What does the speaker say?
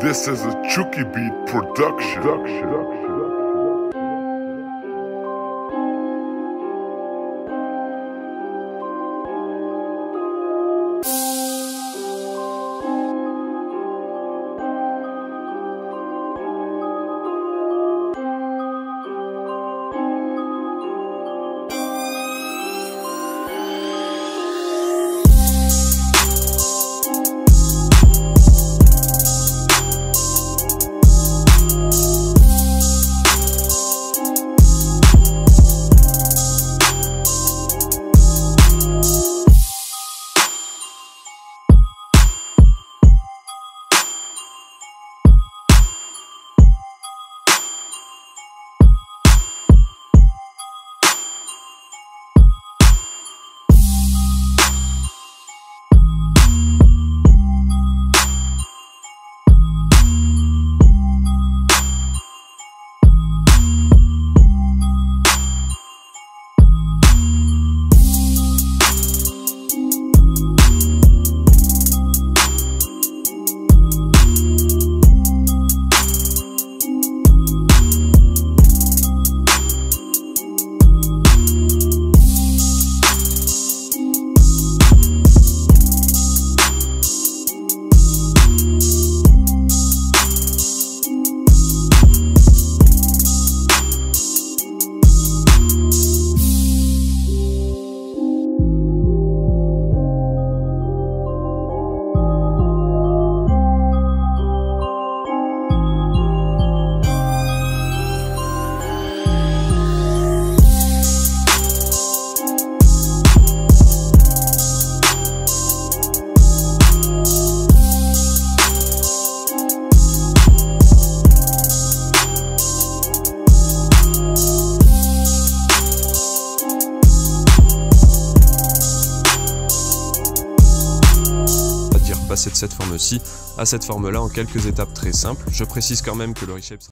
This is a Chuky beat production. Passer de cette forme-ci à cette forme-là en quelques étapes très simples. Je précise quand même que le reshape